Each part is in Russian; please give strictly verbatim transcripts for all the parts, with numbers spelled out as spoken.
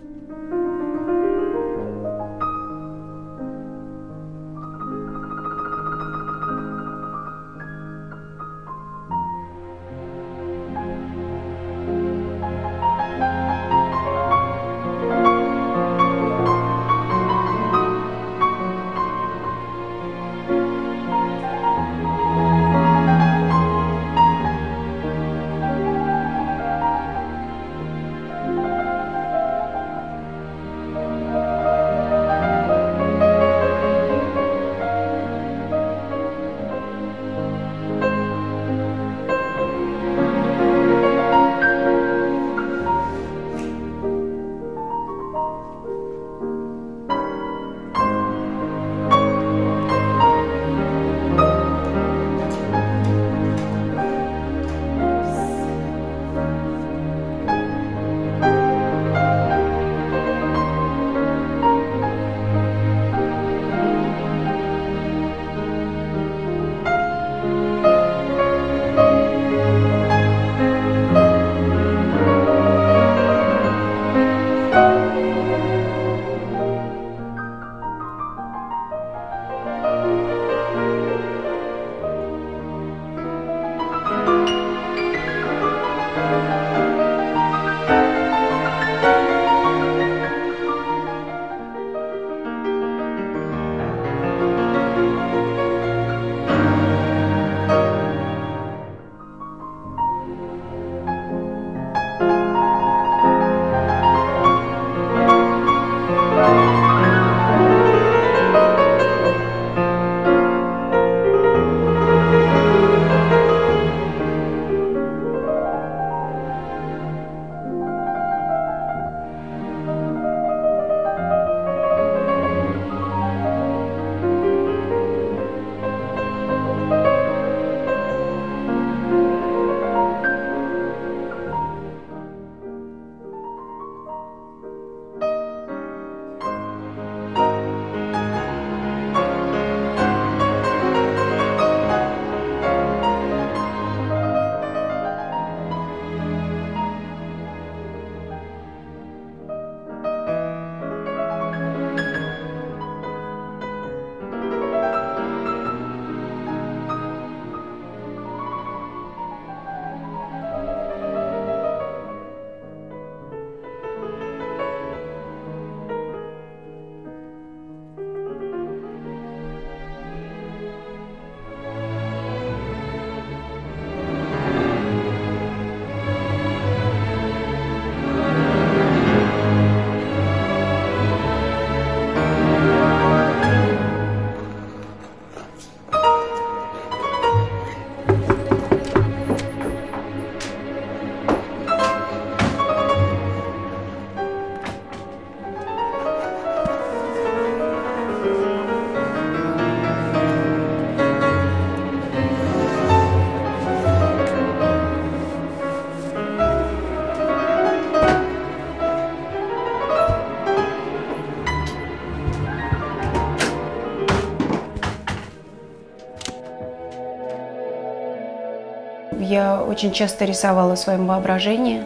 Я очень часто рисовала в своем воображении.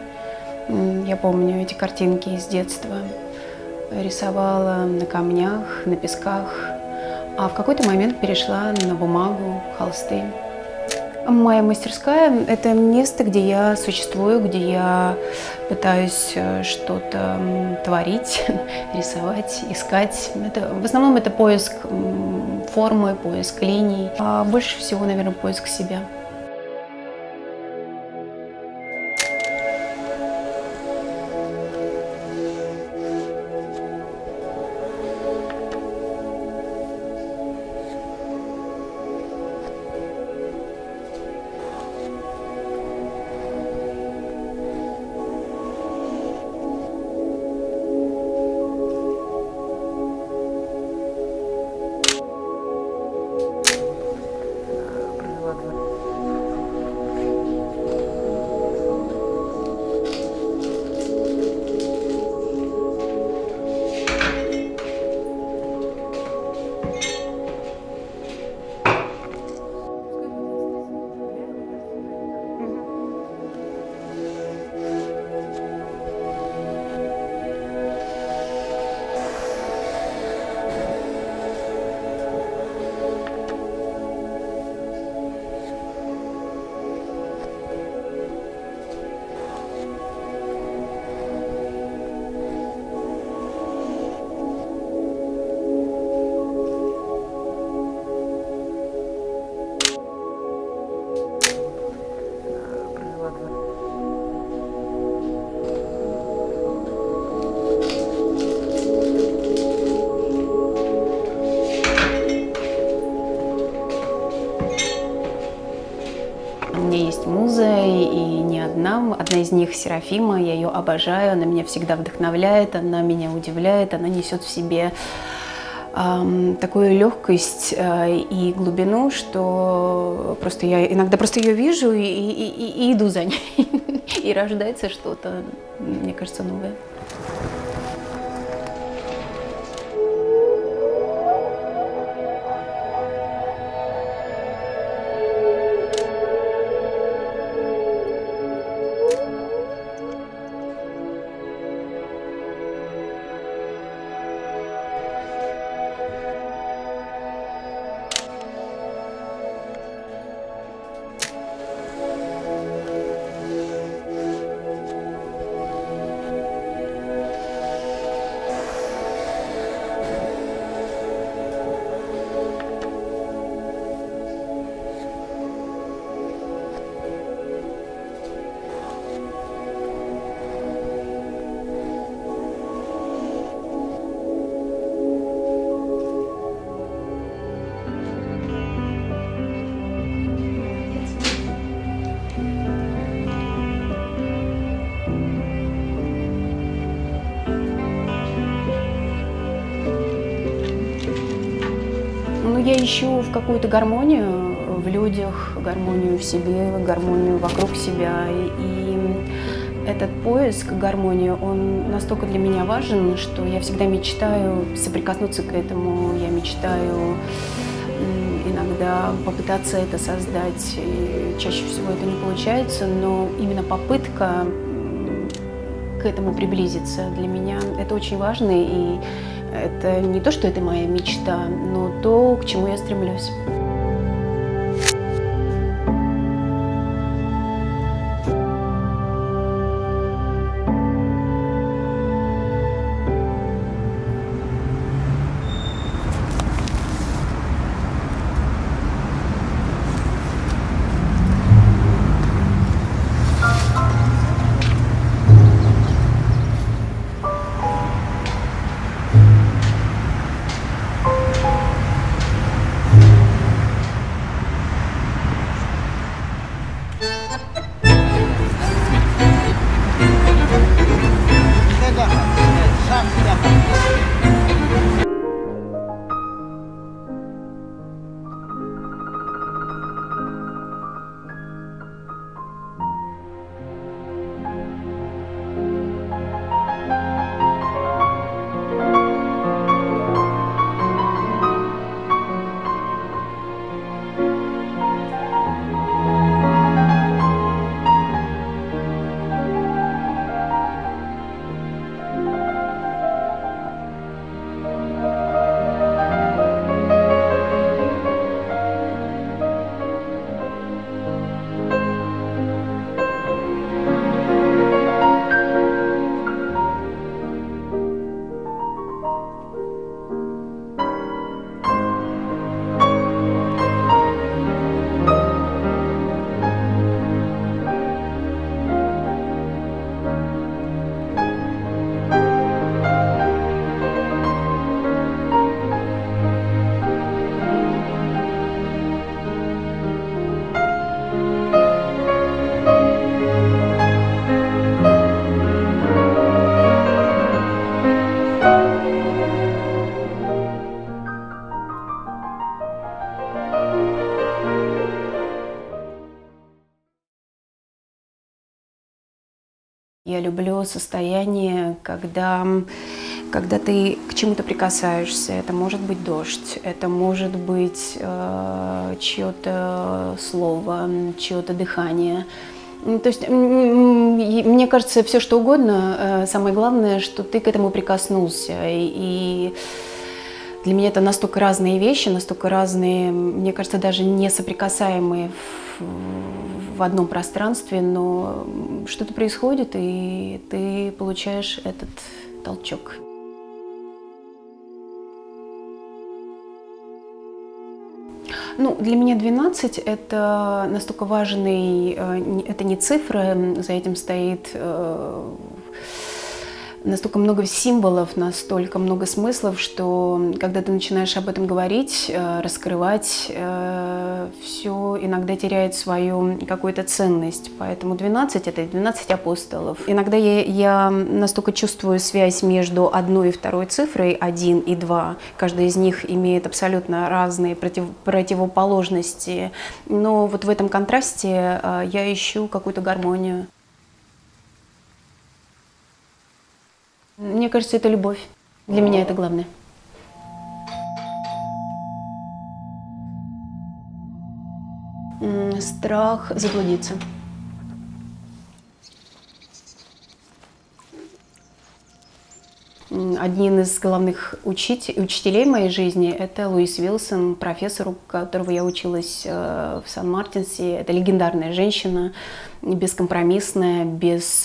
Я помню эти картинки из детства. Рисовала на камнях, на песках, а в какой-то момент перешла на бумагу, холсты. Моя мастерская – это место, где я существую, где я пытаюсь что-то творить, рисовать, искать. Это, в основном это поиск формы, поиск линий, а больше всего, наверное, поиск себя. У меня есть муза, и не одна. Одна из них — Серафима, я ее обожаю, она меня всегда вдохновляет, она меня удивляет, она несет в себе э, такую легкость э, и глубину, что просто я иногда просто ее вижу и, и, и, и иду за ней, и рождается что-то, мне кажется, новое. Я ищу в какую-то гармонию в людях, гармонию в себе, гармонию вокруг себя. И этот поиск гармонии, он настолько для меня важен, что я всегда мечтаю соприкоснуться к этому. Я мечтаю иногда попытаться это создать. И чаще всего это не получается, но именно попытка к этому приблизиться для меня это очень важно. И это не то, что это моя мечта, но то, к чему я стремлюсь. Я люблю состояние, когда, когда ты к чему-то прикасаешься. Это может быть дождь, это может быть э, чье-то слово, чье-то дыхание. То есть, мне кажется, все что угодно. Самое главное, что ты к этому прикоснулся. И для меня это настолько разные вещи, настолько разные, мне кажется, даже не соприкасаемые в, в одном пространстве, но что-то происходит, и ты получаешь этот толчок. Ну, для меня двенадцать – это настолько важный, это не цифра, за этим стоит настолько много символов, настолько много смыслов, что когда ты начинаешь об этом говорить, раскрывать, все иногда теряет свою какую-то ценность. Поэтому двенадцать – это двенадцать апостолов. Иногда я, я настолько чувствую связь между одной и второй цифрой, один и два. Каждая из них имеет абсолютно разные против, противоположности. Но вот в этом контрасте я ищу какую-то гармонию. Мне кажется, это любовь. Для меня это главное. Страх заблудиться. Один из главных учитель, учителей моей жизни – это Луис Вилсон, профессор, у которого я училась в Сан-Мартинсе. Это легендарная женщина, бескомпромиссная, без...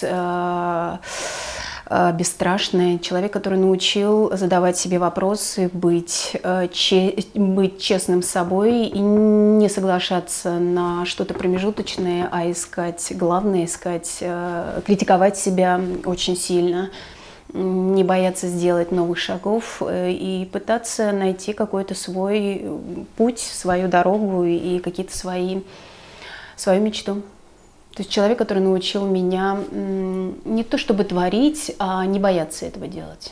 бесстрашный человек, который научил задавать себе вопросы, быть, че, быть честным с собой и не соглашаться на что-то промежуточное, а искать главное, искать, критиковать себя очень сильно, не бояться сделать новых шагов и пытаться найти какой-то свой путь, свою дорогу и какие-то свои, свою мечту. То есть человек, который научил меня не то чтобы творить, а не бояться этого делать.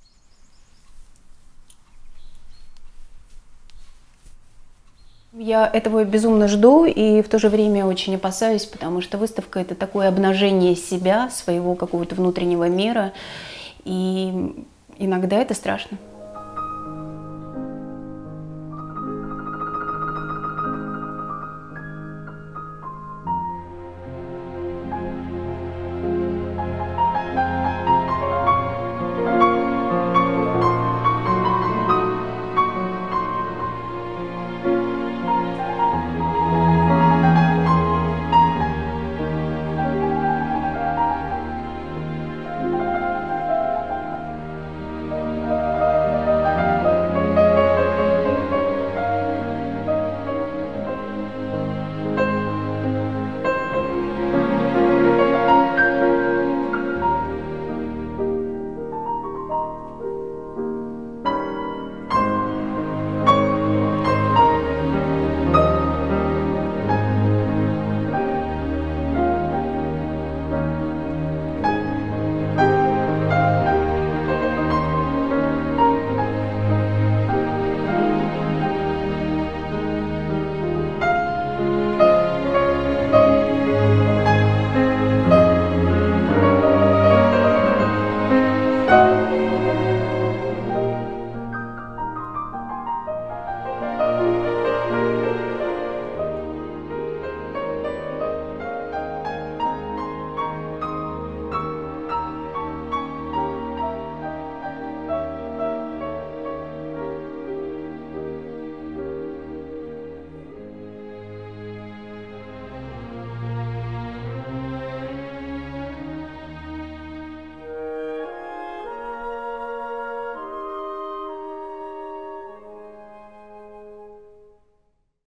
Я этого безумно жду и в то же время очень опасаюсь, потому что выставка – это такое обнажение себя, своего какого-то внутреннего мира, и иногда это страшно.